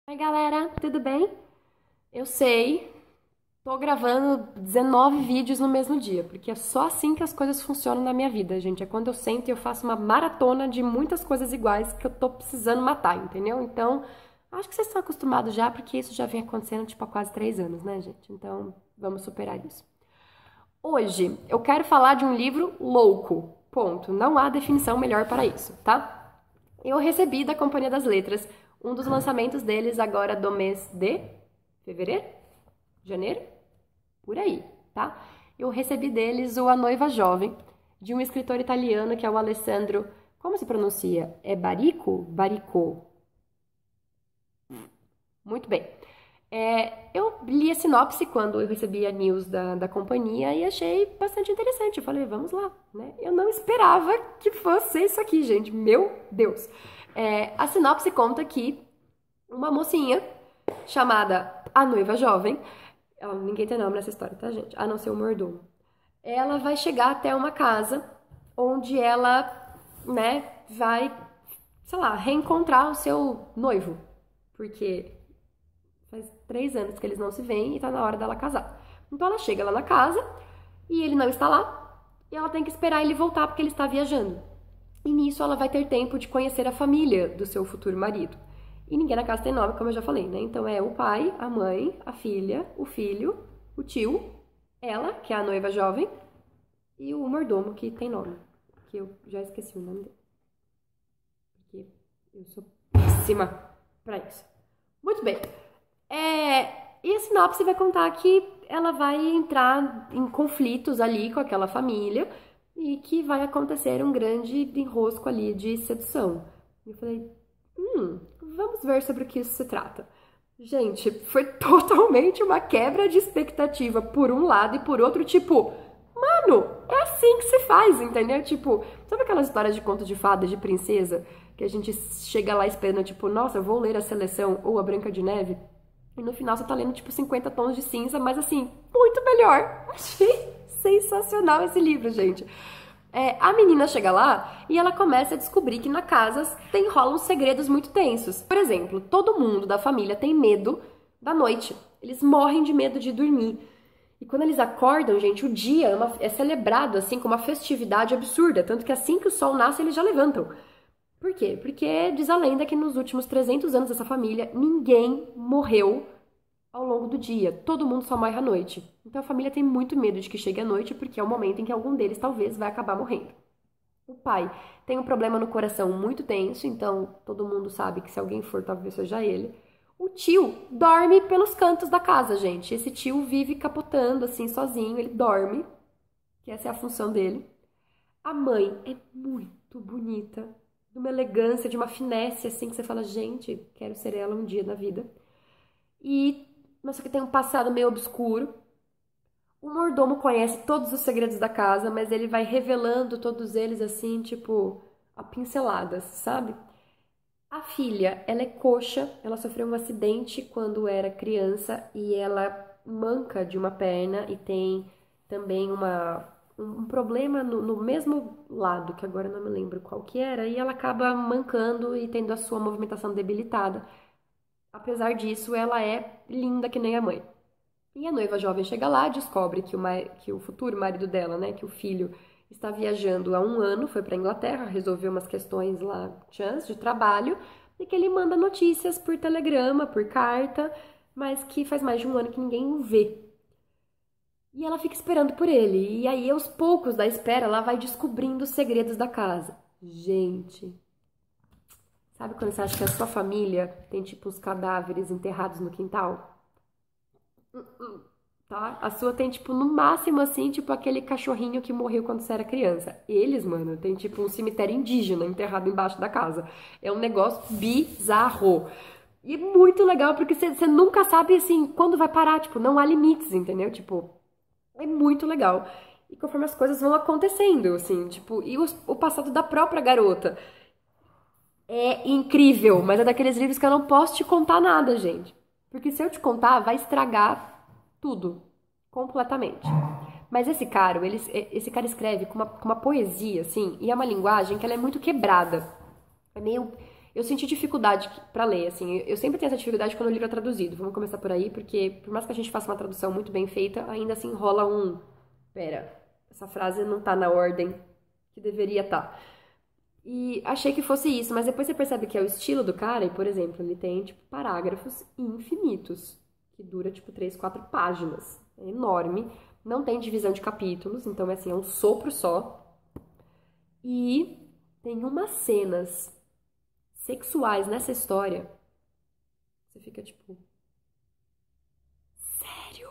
Oi, galera, tudo bem? Eu sei, tô gravando 19 vídeos no mesmo dia, porque é só assim que as coisas funcionam na minha vida, gente. É quando eu sento e eu faço uma maratona de muitas coisas iguais que eu tô precisando matar, entendeu? Então, acho que vocês estão acostumados já, porque isso já vem acontecendo, tipo, há quase 3 anos, né, gente? Então, vamos superar isso. Hoje, eu quero falar de um livro louco. Ponto. Não há definição melhor para isso, tá? Eu recebi da Companhia das Letras um dos lançamentos deles agora do mês de fevereiro? Janeiro? Por aí, tá? Eu recebi deles o A Noiva Jovem, de um escritor italiano que é o Alessandro. Como se pronuncia? É Barico? Baricô? Muito bem. Eu li a sinopse quando eu recebi a news da companhia e achei bastante interessante. Eu falei, vamos lá, né? Eu não esperava que fosse isso aqui, gente. Meu Deus! A sinopse conta que uma mocinha chamada A Noiva Jovem, ninguém tem nome nessa história, tá, gente? A não ser o mordomo. Ela vai chegar até uma casa onde ela, né, vai, sei lá, reencontrar o seu noivo. Porque faz 3 anos que eles não se veem e tá na hora dela casar. Então ela chega lá na casa e ele não está lá e ela tem que esperar ele voltar porque ele está viajando. E nisso ela vai ter tempo de conhecer a família do seu futuro marido. E ninguém na casa tem nome, como eu já falei, né? Então é o pai, a mãe, a filha, o filho, o tio, ela, que é a noiva jovem, e o mordomo, que tem nome. Que eu já esqueci o nome dele. Porque eu sou péssima pra isso. Muito bem. E a sinopse vai contar que ela vai entrar em conflitos ali com aquela família e que vai acontecer um grande enrosco ali de sedução. E eu falei, vamos ver sobre o que isso se trata. Gente, foi totalmente uma quebra de expectativa por um lado e por outro, tipo, mano, é assim que se faz, entendeu? Tipo, sabe aquelas histórias de conto de fada, de princesa, que a gente chega lá esperando, tipo, nossa, eu vou ler a Seleção ou a Branca de Neve? E no final você tá lendo, tipo, 50 tons de cinza, mas assim, muito melhor. Achei sensacional esse livro, gente. A menina chega lá e ela começa a descobrir que na casa rolam segredos muito tensos. Por exemplo, todo mundo da família tem medo da noite. Eles morrem de medo de dormir. E quando eles acordam, gente, o dia é celebrado assim com uma festividade absurda. Tanto que assim que o sol nasce, eles já levantam. Por quê? Porque diz a lenda que nos últimos 300 anos dessa família, ninguém morreu ao longo do dia. Todo mundo só morre à noite. Então a família tem muito medo de que chegue a noite, porque é o momento em que algum deles talvez vai acabar morrendo. O pai tem um problema no coração muito tenso, então todo mundo sabe que se alguém for, talvez seja ele. O tio dorme pelos cantos da casa, gente. Esse tio vive capotando assim sozinho, ele dorme, que essa é a função dele. A mãe é muito bonita, de uma elegância, de uma finesse assim que você fala, gente, quero ser ela um dia na vida. Mas só que tem um passado meio obscuro. O mordomo conhece todos os segredos da casa, mas ele vai revelando todos eles assim, tipo, a pinceladas, sabe? A filha, ela é coxa, ela sofreu um acidente quando era criança e ela manca de uma perna e tem também um problema no mesmo lado, que agora eu não me lembro qual que era, e ela acaba mancando e tendo a sua movimentação debilitada. Apesar disso, ela é linda que nem a mãe. E a noiva jovem chega lá, descobre que o futuro marido dela, né, que o filho está viajando há um ano, foi para Inglaterra, resolveu umas questões lá, chance de trabalho, e que ele manda notícias por telegrama, por carta, mas que faz mais de um ano que ninguém o vê. E ela fica esperando por ele, e aí aos poucos da espera ela vai descobrindo os segredos da casa. Gente, sabe quando você acha que a sua família tem tipo os cadáveres enterrados no quintal? Tá? A sua tem, tipo, no máximo, assim, tipo, aquele cachorrinho que morreu quando você era criança. Eles, mano, tem, tipo, um cemitério indígena enterrado embaixo da casa. É um negócio bizarro. E muito legal, porque você nunca sabe, assim, quando vai parar. Tipo, não há limites, entendeu? Tipo, é muito legal. E conforme as coisas vão acontecendo, assim, tipo, e o passado da própria garota. É incrível, mas é daqueles livros que eu não posso te contar nada, gente. Porque se eu te contar, vai estragar tudo, completamente. Mas esse cara escreve com uma poesia, assim, e é uma linguagem que ela é muito quebrada. É meio. Eu senti dificuldade pra ler, assim, eu sempre tenho essa dificuldade quando o livro é traduzido. Vamos começar por aí, porque por mais que a gente faça uma tradução muito bem feita, ainda assim rola um... Pera, essa frase não tá na ordem que deveria estar. E achei que fosse isso, mas depois você percebe que é o estilo do cara, e, por exemplo, ele tem, tipo, parágrafos infinitos, que dura, tipo, 3, 4 páginas. É enorme, não tem divisão de capítulos, então, assim, é um sopro só. E tem umas cenas sexuais nessa história, você fica, tipo, sério?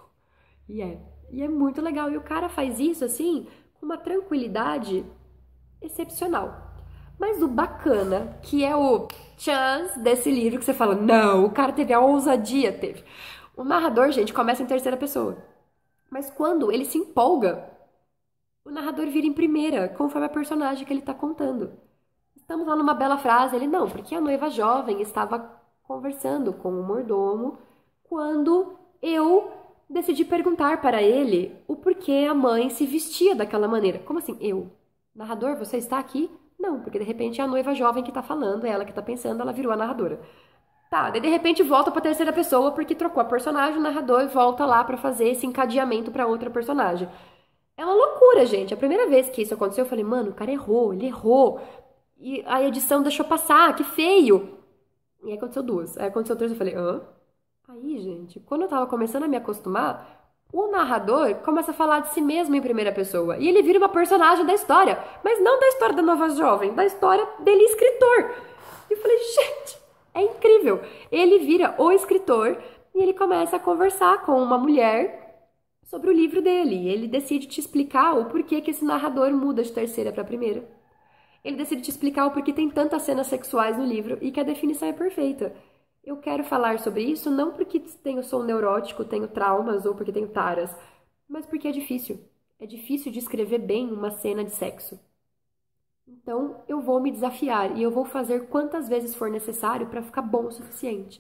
E é muito legal. E o cara faz isso, assim, com uma tranquilidade excepcional. Mas o bacana, que é o chance desse livro, que você fala, não, o cara teve a ousadia, teve. O narrador, gente, começa em terceira pessoa. Mas quando ele se empolga, o narrador vira em primeira, conforme a personagem que ele tá contando. Estamos lá numa bela frase, ele não, porque a noiva jovem estava conversando com o mordomo quando eu decidi perguntar para ele o porquê a mãe se vestia daquela maneira. Como assim, eu? Narrador, você está aqui? Não, porque de repente é a noiva jovem que tá falando, é ela que tá pensando, ela virou a narradora. Tá, daí de repente volta pra terceira pessoa porque trocou a personagem, o narrador volta lá pra fazer esse encadeamento pra outra personagem. É uma loucura, gente. A primeira vez que isso aconteceu, eu falei, mano, o cara errou, ele errou. E a edição deixou passar, que feio. E aí aconteceu duas. Aí aconteceu três, eu falei, hã? Aí, gente, quando eu tava começando a me acostumar, o narrador começa a falar de si mesmo em primeira pessoa. E ele vira uma personagem da história. Mas não da história da nova jovem, da história dele, escritor. E eu falei, gente, é incrível. Ele vira o escritor e ele começa a conversar com uma mulher sobre o livro dele. E ele decide te explicar o porquê que esse narrador muda de terceira para primeira. Ele decide te explicar o porquê tem tantas cenas sexuais no livro e que a definição é perfeita. Eu quero falar sobre isso não porque sou neurótico, tenho traumas ou porque tenho taras, mas porque é difícil. É difícil de escrever bem uma cena de sexo. Então eu vou me desafiar e eu vou fazer quantas vezes for necessário para ficar bom o suficiente.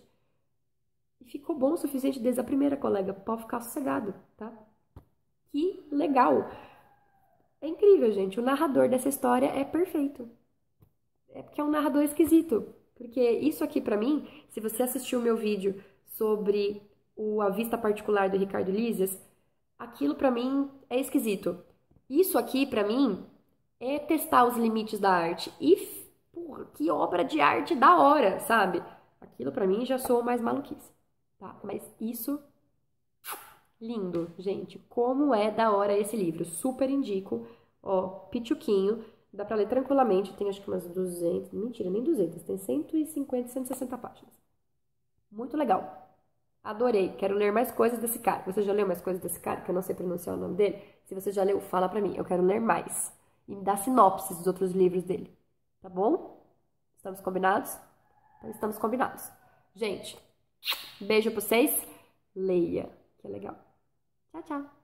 E ficou bom o suficiente desde a primeira, colega. Pode ficar sossegado, tá? Que legal! É incrível, gente. O narrador dessa história é perfeito. É porque é um narrador esquisito. Porque isso aqui pra mim, se você assistiu o meu vídeo sobre A Vista Particular do Ricardo Lísias, aquilo pra mim é esquisito. Isso aqui pra mim é testar os limites da arte. E, porra, que obra de arte da hora, sabe? Aquilo pra mim já sou mais maluquice, tá? Mas isso, lindo, gente. Como é da hora esse livro. Super indico. Ó, pituquinho. Dá pra ler tranquilamente, tem acho que umas 200, mentira, nem 200, tem 150, 160 páginas. Muito legal. Adorei, quero ler mais coisas desse cara. Você já leu mais coisas desse cara, que eu não sei pronunciar o nome dele? Se você já leu, fala pra mim, eu quero ler mais. E me dá sinopses dos outros livros dele, tá bom? Estamos combinados? Então estamos combinados. Gente, beijo pra vocês, leia, que é legal. Tchau, tchau.